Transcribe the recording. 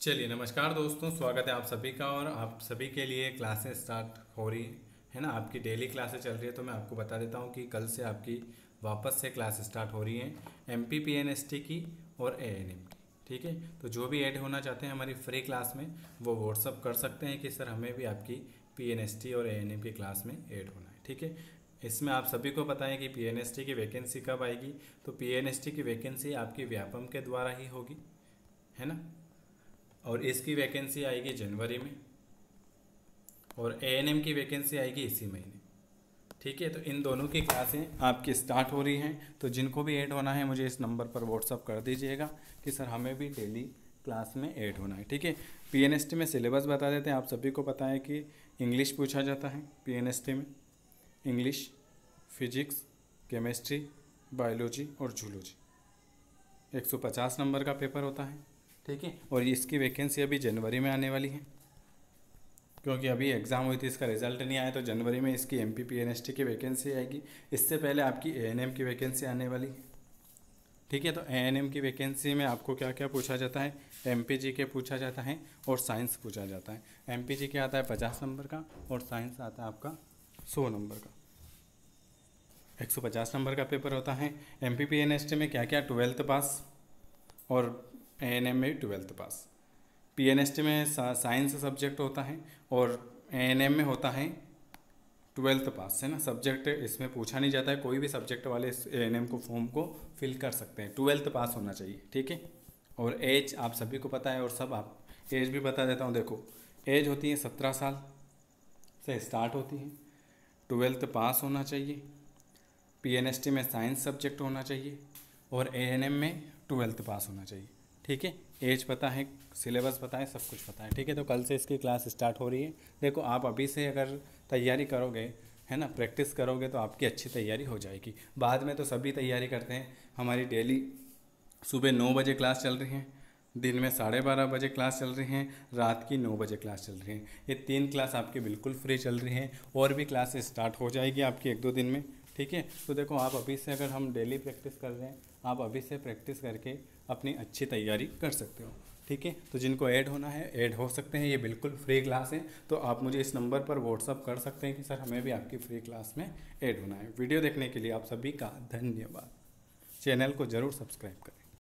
चलिए नमस्कार दोस्तों, स्वागत है आप सभी का। और आप सभी के लिए क्लासेस स्टार्ट हो रही है ना। आपकी डेली क्लासेस चल रही है, तो मैं आपको बता देता हूँ कि कल से आपकी वापस से क्लास स्टार्ट हो रही है MPPNST की और ANM की। ठीक है, तो जो भी ऐड होना चाहते हैं हमारी फ्री क्लास में वो व्हाट्सअप कर सकते हैं कि सर हमें भी आपकी PNST और ANM की क्लास में ऐड होना है। ठीक है, इसमें आप सभी को पता है कि PNST की वैकेंसी कब आएगी। तो PNST की वैकेंसी आपकी व्यापम के द्वारा ही होगी, है ना। और इसकी वैकेंसी आएगी जनवरी में और ANM की वैकेंसी आएगी इसी महीने। ठीक है, तो इन दोनों की क्लासें आपकी स्टार्ट हो रही हैं। तो जिनको भी ऐड होना है मुझे इस नंबर पर व्हाट्सअप कर दीजिएगा कि सर हमें भी डेली क्लास में ऐड होना है। ठीक है, PNST में सिलेबस बता देते हैं। आप सभी को पता है कि इंग्लिश पूछा जाता है PNST में। इंग्लिश, फिजिक्स, केमिस्ट्री, बायोलॉजी और जूलॉजी 150 नंबर का पेपर होता है। ठीक है, और इसकी वैकेंसी अभी जनवरी में आने वाली है, क्योंकि अभी एग्ज़ाम हुई थी, इसका रिजल्ट नहीं आया, तो जनवरी में इसकी MPPNST की वैकेंसी आएगी। इससे पहले आपकी ANM की वैकेंसी आने वाली है। ठीक है, तो ANM की वैकेंसी में आपको क्या क्या पूछा जाता है। MPG पूछा जाता है और साइंस पूछा जाता है। MPG आता है 50 नंबर का और साइंस आता है आपका 100 नंबर का। 150 नंबर का पेपर होता है। MPPNST में क्या क्या, 12th पास, और ANM में 12th पास। PNST में साइंस सब्जेक्ट होता है और ANM में होता है 12th पास, है ना। सब्जेक्ट इसमें पूछा नहीं जाता है, कोई भी सब्जेक्ट वाले इस ANM को फॉर्म को फिल कर सकते हैं। 12th पास होना चाहिए। ठीक है, और एज आप सभी को पता है, और सब आप एज भी बता देता हूँ। देखो, एज होती है 17 साल से स्टार्ट होती है। 12th पास होना चाहिए। PNST में साइंस सब्जेक्ट होना चाहिए और ANM में 12th पास होना चाहिए। ठीक है, एज पता है, सिलेबस पता है, सब कुछ पता है। ठीक है, तो कल से इसकी क्लास स्टार्ट हो रही है। देखो, आप अभी से अगर तैयारी करोगे, है ना, प्रैक्टिस करोगे, तो आपकी अच्छी तैयारी हो जाएगी। बाद में तो सभी तैयारी करते हैं। हमारी डेली सुबह 9 बजे क्लास चल रही है, दिन में 12:30 बजे क्लास चल रही हैं, रात की 9 बजे क्लास चल रही है। ये 3 क्लास आपकी बिल्कुल फ्री चल रही हैं, और भी क्लास स्टार्ट हो जाएगी आपकी 1-2 दिन में। ठीक है, तो देखो, आप अभी से, अगर हम डेली प्रैक्टिस कर रहे हैं, आप अभी से प्रैक्टिस करके अपनी अच्छी तैयारी कर सकते हो। ठीक है, तो जिनको ऐड होना है ऐड हो सकते हैं। ये बिल्कुल फ्री क्लास है, तो आप मुझे इस नंबर पर व्हाट्सअप कर सकते हैं कि सर हमें भी आपकी फ्री क्लास में ऐड होना है। वीडियो देखने के लिए आप सभी का धन्यवाद। चैनल को ज़रूर सब्सक्राइब करें।